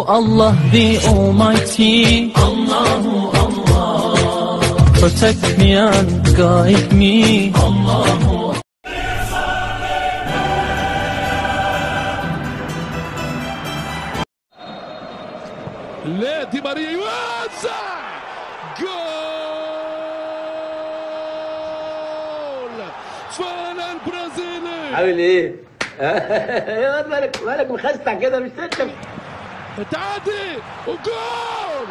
Allah the Almighty, Allahu Allah, protect me and guide me, Allahu. لا دي ماريا يوزع جول فانا البرازيلي. عامل ايه؟ مالك مخستع كده مش تكتب. تعدي وجول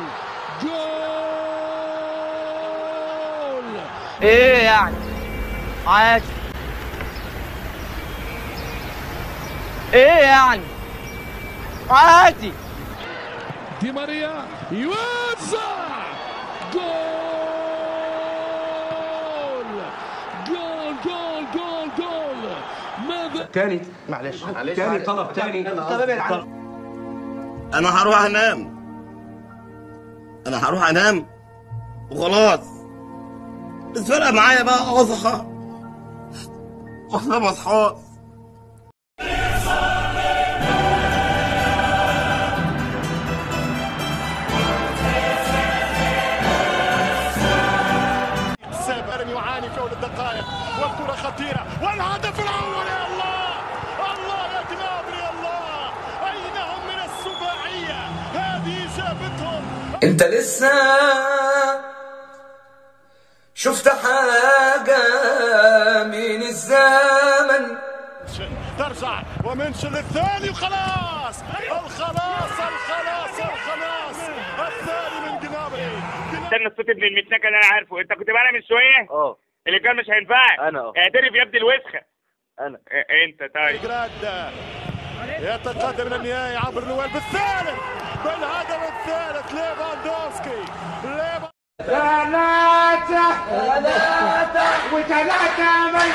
جول. ايه يعني؟ عادي. ايه يعني؟ عادي. دي ماريا يوزع جول جول جول جول جول. ماذا تاني؟ معلش تاني طلب تاني. انا هروح انام وخلاص. مش فارقه معايا بقى اصحى واحنا ما اصحاش. يعاني في أول الدقائق والكرة خطيرة والهدف الأول. يا الله الله يا جنابري الله، أين هم من السباعية هذه؟ جابتهم. انت لسه شفت حاجة من الزمن. ترجع ومنشل الثاني وخلاص الخلاص الثاني من جنابري. استنى الصوت ابن المتنكه اللي انا عارفه. انت كنت معانا من شويه؟ اللي كان مش هينفعك. انا اعترف يا ابني الوسخه. انا انت طيب. يتقدم الى النهائي عبر نويل بالثالث بالهدف الثالث ليفاندوفسكي. ثلاثة وثلاثة من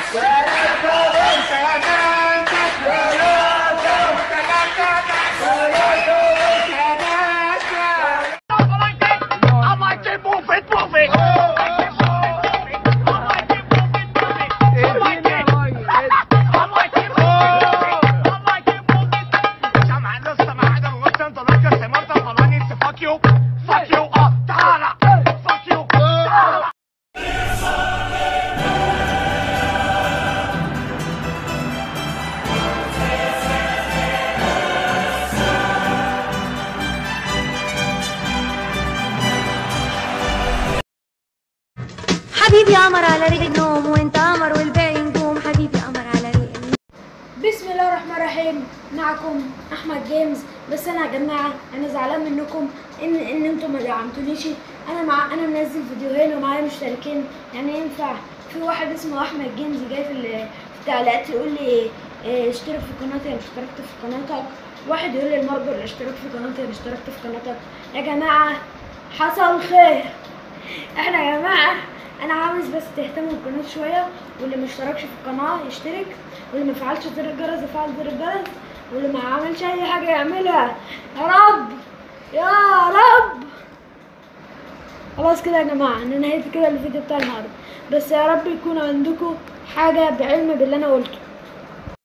حبيبي قمر على ريق النوم وانت قمر والباقي نجوم. حبيبي قمر على ريق النوم. بسم الله الرحمن الرحيم. معكم احمد جيمز. بس انا يا جماعه انا زعلان منكم ان انتم ما دعمتونيش. انا منزل فيديوهين ومعايا مشتركين. يعني ينفع في واحد اسمه احمد جيمز جاي في التعليقات يقول لي اشترك في قناتي. انا اشتركت في قناتك. واحد يقول لي المرجر اشترك في قناتي. انا اشتركت في قناتك. يا جماعه حصل خير. احنا يا جماعه انا عاوز بس تهتموا بالقناه شويه، واللي ما اشتركش في القناه يشترك، واللي ما فعلش زر الجرس يفعل زر الجرس، واللي ما عملش اي حاجه يعملها. يا رب يا رب. خلاص كده يا جماعه انا نهيت كده الفيديو بتاع النهارده. بس يا رب يكون عندكم حاجه بعلم باللي انا قلته.